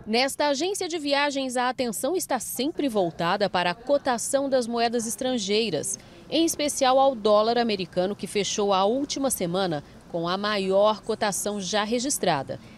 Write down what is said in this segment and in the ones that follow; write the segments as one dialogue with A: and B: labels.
A: Nesta agência de viagens, a atenção está sempre voltada para a cotação das moedas estrangeiras, em especial ao dólar americano, que fechou a última semana com a maior cotação já registrada, R$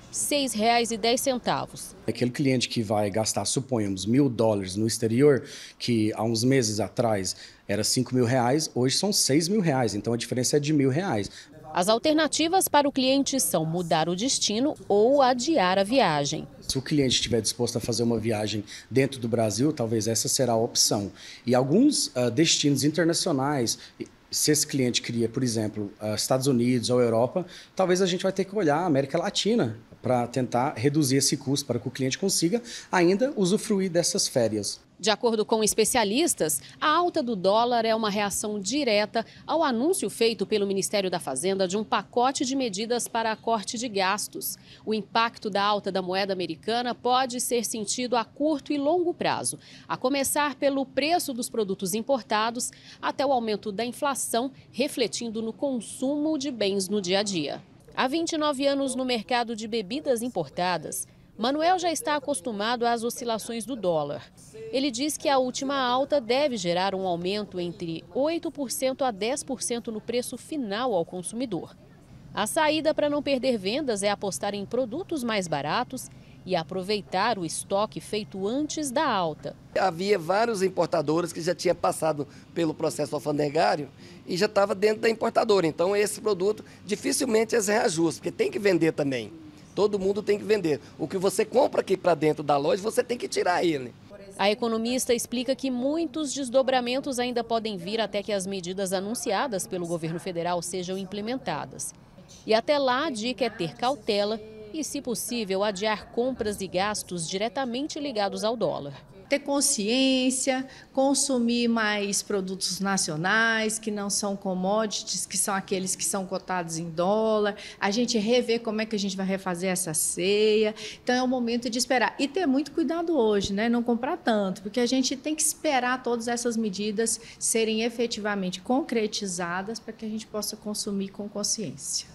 A: 6,10.
B: Aquele cliente que vai gastar, suponhamos, US$ 1.000 no exterior, que há uns meses atrás era R$ 5.000, hoje são R$ 6.000, então a diferença é de R$ 1.000.
A: As alternativas para o cliente são mudar o destino ou adiar a viagem.
B: Se o cliente estiver disposto a fazer uma viagem dentro do Brasil, talvez essa será a opção. E alguns destinos internacionais, se esse cliente queria, por exemplo, Estados Unidos ou Europa, talvez a gente vai ter que olhar a América Latina para tentar reduzir esse custo, para que o cliente consiga ainda usufruir dessas férias.
A: De acordo com especialistas, a alta do dólar é uma reação direta ao anúncio feito pelo Ministério da Fazenda de um pacote de medidas para corte de gastos. O impacto da alta da moeda americana pode ser sentido a curto e longo prazo, a começar pelo preço dos produtos importados até o aumento da inflação, refletindo no consumo de bens no dia a dia. Há 29 anos no mercado de bebidas importadas, Manuel já está acostumado às oscilações do dólar. Ele diz que a última alta deve gerar um aumento entre 8% a 10% no preço final ao consumidor. A saída para não perder vendas é apostar em produtos mais baratos e aproveitar o estoque feito antes da alta.
C: Havia vários importadores que já tinham passado pelo processo alfandegário e já estava dentro da importadora. Então esse produto dificilmente eles reajustam, porque tem que vender também. Todo mundo tem que vender. O que você compra aqui para dentro da loja, você tem que tirar ele.
A: A economista explica que muitos desdobramentos ainda podem vir até que as medidas anunciadas pelo governo federal sejam implementadas. E até lá, a dica é ter cautela e, se possível, adiar compras e gastos diretamente ligados ao dólar.
D: Ter consciência, consumir mais produtos nacionais, que não são commodities, que são aqueles que são cotados em dólar, a gente rever como é que a gente vai refazer essa ceia. Então é o momento de esperar. E ter muito cuidado hoje, né? Não comprar tanto, porque a gente tem que esperar todas essas medidas serem efetivamente concretizadas para que a gente possa consumir com consciência.